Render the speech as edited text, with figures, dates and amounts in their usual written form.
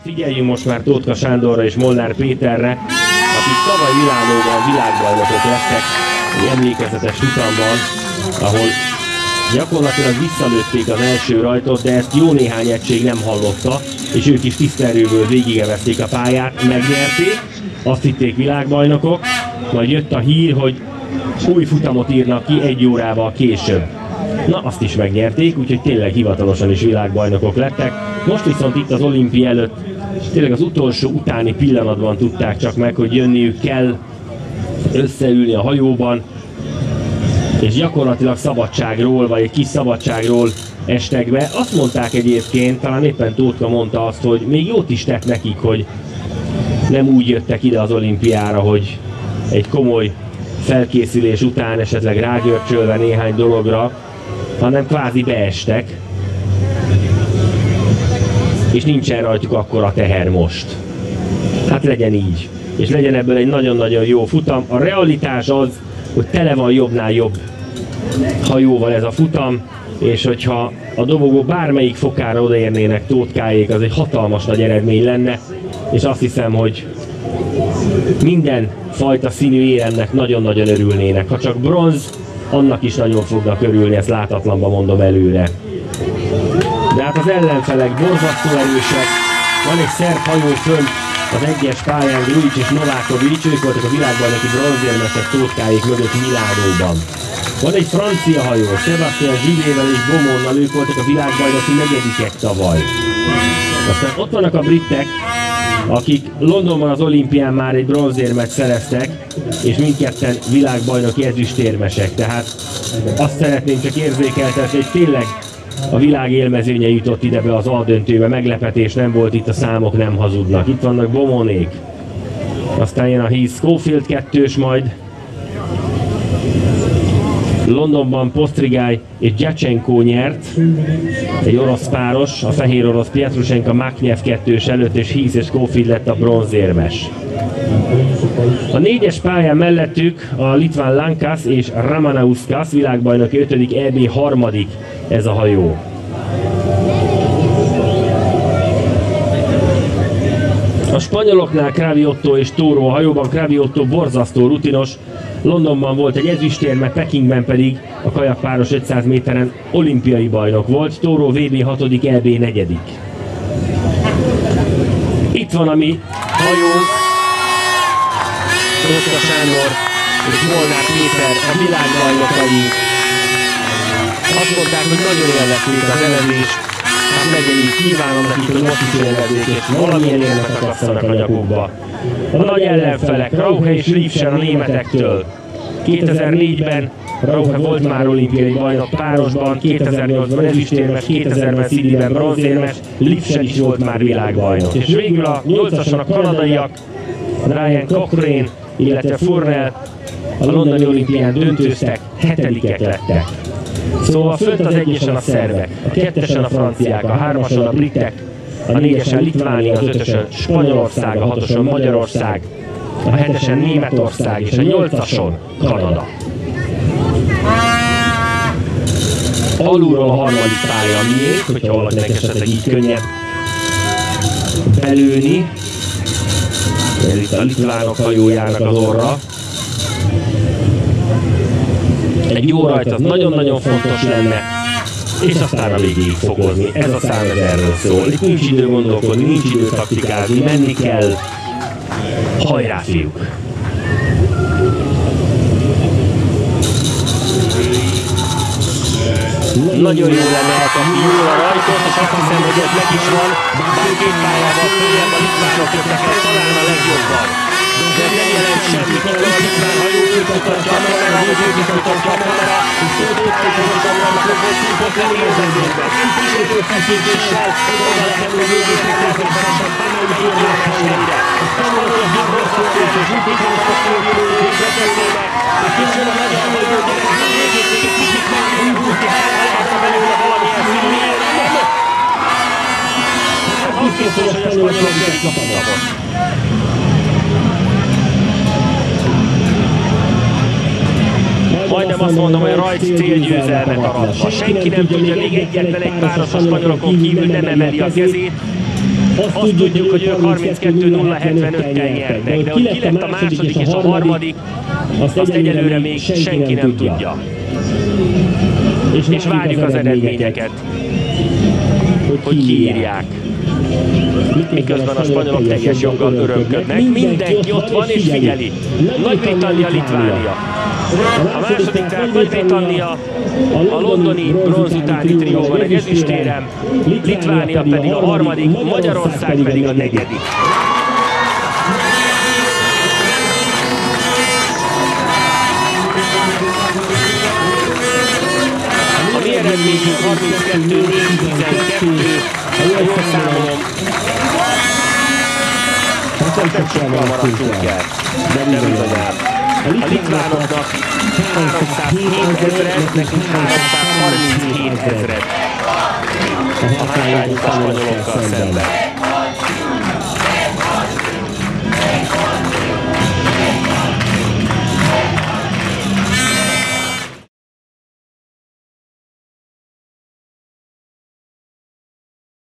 Figyeljünk most már Tótka Sándorra és Molnár Péterre, akik tavaly Milánóban világbajnokok lettek egy emlékezetes futamban, ahol gyakorlatilag visszalőtték az első rajtot, de ezt jó néhány egység nem hallotta, és ők is tiszta erőből végigevezték a pályát, megnyerték, azt hitték világbajnokok, majd jött a hír, hogy új futamot írnak ki 1 órával később. Na, azt is megnyerték, úgyhogy tényleg hivatalosan is világbajnokok lettek. Most viszont itt az olimpia előtt tényleg az utolsó utáni pillanatban tudták csak meg, hogy jönniük kell összeülni a hajóban, és gyakorlatilag szabadságról, vagy egy kis szabadságról estek be. Azt mondták egyébként, talán éppen Tótka mondta azt, hogy még jót is tett nekik, hogy nem úgy jöttek ide az olimpiára, hogy egy komoly felkészülés után esetleg rágörcsölve néhány dologra, hanem kvázi beestek, és nincsen rajtuk akkora teher most. Hát legyen így, és legyen ebből egy nagyon-nagyon jó futam. A realitás az, hogy tele van jobbnál jobb hajóval ez a futam, és hogyha a dobogó bármelyik fokára odaérnének Tótkáék, az egy hatalmas nagy eredmény lenne, és azt hiszem, hogy minden fajta színű éremnek nagyon-nagyon örülnének. Ha csak bronz, annak is nagyon fognak örülni, ezt látatlanban mondom előre. De hát az ellenfelek borzasztó erősek, van egy szerb hajó fönt az egyes pályán, Grujic és Novákovics, ők voltak a világbajnoki bronzérmesek Tótkáék mögött Milánóban. Van egy francia hajó, Sébastien Gillével és Beaumontnal, ők voltak a világbajnoki 4. tavaly. Aztán ott vannak a britek, akik Londonban az olimpián már egy bronzérmet szereztek, és mindketten világbajnoki ezüstérmesek. Tehát azt szeretném csak érzékeltetni, hogy tényleg a világ élmezőnye jutott ide be az aldöntőbe, meglepetés nem volt, itt a számok nem hazudnak. Itt vannak Beaumonték, aztán jön a Heath Schofield 2-ös majd. Londonban Postrigály és Gyacsenko nyert, egy orosz páros, a fehér orosz Pietrushenka Maknyev 2-ös előtt, és Heath és Schofield lett a bronzérmes. A 4-es pályán mellettük a litván Lankas és Ramanauskas, világbajnoki 5. EB 3. ez a hajó. A spanyoloknál Craviotto és Toro a hajóban. Craviotto borzasztó rutinos, Londonban volt egy ezüstérme, Pekingben pedig a kajakpáros 500 méteren olimpiai bajnok volt, Toro VB 6. EB 4. Itt van a mi hajónk, Tótka Sándor és Molnár Péter, a világbajnokaink. Azt mondták, hogy nagyon élvezték az elezést, hát legyen így, kívánom nekik, hogy most is élvezzék, és valamilyen érmet akasszanak a nyakukba. A nagy ellenfelek, Rauhe és Liefschen a németektől. 2004-ben Rauhe volt már olimpiai bajnok párosban, 2008-ban ezüstérmes, 2000-ben Sydneyben bronzérmes, Liefschen is volt már világbajnok. És végül a 8-ason a kanadaiak, Ryan Cochrane, illetve Furnell a londoni olimpián döntőztek, 7-ek lettek. Szóval fönt az 1-esen a szerbek, a 2-esen a franciák, a 3-ason a britek, a 4-esen Litvánia, az 5-ösön Spanyolország, a 6-oson Magyarország, a 7-esen Németország és a 8-ason Kanada. Alulról a 3. pálya a miénk, hogyha valakinek esetleg így könnyebb belőni. Ez itt a litvánok hajójának az orra. Egy jó rajt az nagyon-nagyon fontos lenne, és aztán a végéig fokozni. Ez a szám erről szól. Itt nincs idő gondolkodni, nincs idő taktikázni, menni kell. Hajrá, fiúk! Nagyon jó lenne, ha kapni jól a rajtot, és azt hiszem, hogy ez meg is van, bár 2 pályával följebb a litvánok jöttek el talán a legjobban. De nem jelent semmit, mikor a litván hajó mutatja a kamera, hogy ők is mutatja a kamera, és tudotték, hogy a kamera volt színpont lenézőzésben. Kísérő feszítéssel, oda lehet, hogy végésznek természetesen tanulni érnek helyére. A spanyolok hibrosszolás, és útékonyok a főjövőjük betelnének, és később a magyar hajó gyerek, a végét egy kicsit megújulni, hálálta belőle valamilyen színűen, nem? Azt hiszem, hogy a spanyolok egy kapaszabot. Majdnem azt mondom, hogy Rajc célgyőzelmet aratva. Senki nem tudja, még egyetlen egy páros a spanyolokon kívül nem emeli a kezét. Azt tudjuk, hogy ők 32-0-75-tel nyertek, de hogy ki lett a második és a harmadik, azt egyelőre még senki nem tudja. És várjuk az eredményeket, hogy kiírják. Miközben a spanyolok teljes joggal örömködnek. Mindenki ott van és figyeli. Nagy-Britannia, Litvánia. A második, tehát Nagy-Britannia a londoni bronz utáni trióban egy ezüstérem, Litvánia pedig a harmadik, Magyarország pedig a negyedik. A mi eredményünk 32-4-12, ha jól számolom, nem sokkal maradtunk el, de bizonyára. A litvánoknak 307 ezret, nekünk 337 ezret a hátrányuk a spanyolokkal szemben.